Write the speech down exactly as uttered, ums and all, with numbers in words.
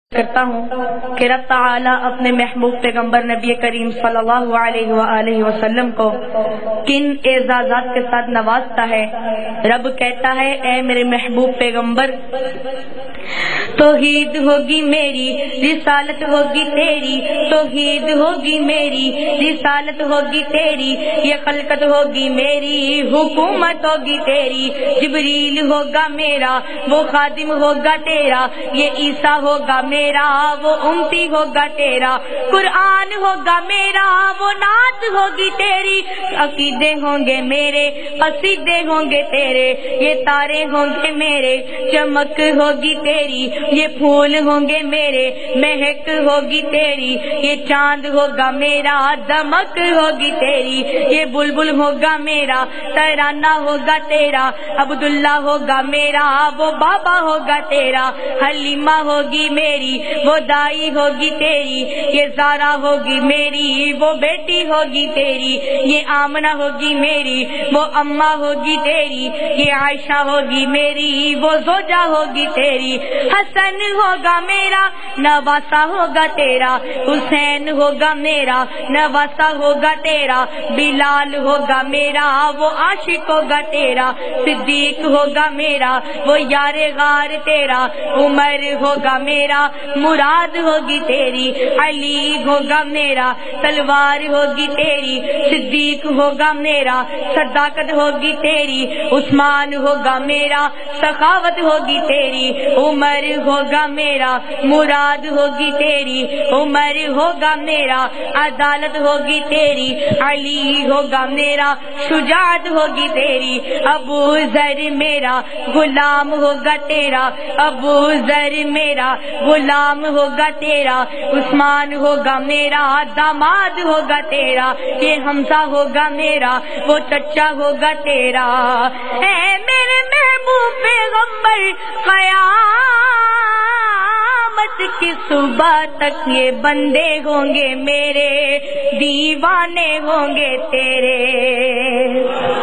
کرتا ہوں کہ رب تعالی اپنے محبوب پیغمبر نبی کریم صلی اللہ علیہ وآلہ وسلم کو کن اعزازات کے ساتھ نوازتا ہے۔ رب کہتا ہے اے میرے محبوب پیغمبر، توحید ہوگی میری، رسالت ہوگی تیری، توحید ہوگی میری، رسالت ہوگی تیری، یہ خلقت ہوگی میری، حکومت ہوگی تیری، جبریل ہوگا میرا، وہ خادم ہوگا تیرا، یہ عیسیٰ ہوگا میرا، وہ امتی ہوگا تیرا، قرآن ہوگا میرا، وہ نعت ہوگی تیری، عقیدے ہوں گے میرے، قصیدے ہوں گے تیرے، یہ تارے ہوں گے میرے، چمک ہوگی تیری، یہ پھول ہوں گے میرے، مہک ہوگی تیری، یہ چاند ہوگا میرا، دمک ہوگی تیری، یہ بلبل ہوگا میرا، ترانہ ہوگا تیرا، عبداللہ ہوگا میرا، وہ بابا ہوگا تیرا، حلیمہ ہوگی میری، وہ دائی ہوگی تیری، یہ زارا ہوگی میری، وہ بیٹی ہوگی تیری، یہ آمنہ ہوگی میری، وہ اماں ہوگی تیری، یہ عائشہ ہوگی میری، وہ زوجہ ہوگی تیری، حسن ہوگا میرا، نواسہ ہوگا تیرا، حسین ہوگا میرا، نواسہ ہوگا تیرا، بلال ہوگا میرا، وہ عاشق ہوگا تیرا، صدیق ہوگا میرا، وہ یار غار تیرا، عمر ہوگا میرا، مراد ہوگی تیری، علی ہوگا میرا، تلوار ہوگی تیری، صدیق ہوگا میرا، صداقت ہوگی تیری، عثمان ہوگا میرا، سخاوت ہوگی تیری، عمر ہوگا میرا، مراد ہوگی تیری، عمر ہوگا میرا، عدالت ہوگی تیری، علی ہوگا میرا، شجاعت ہوگی تیری، ابو ذر میرا، غلام ہوگا تیرا، ابو ذر میرا، غلام ہوگا تیرا، عثمان ہوگا میرا، داماد ہوگا تیرا، یہ حمزہ ہوگا میرا، وہ چچا ہوگا تیرا، اے میرے محبوب پیغمبر، قیامت کی صبح تک یہ بندے ہوں گے میرے، دیوانے ہوں گے تیرے۔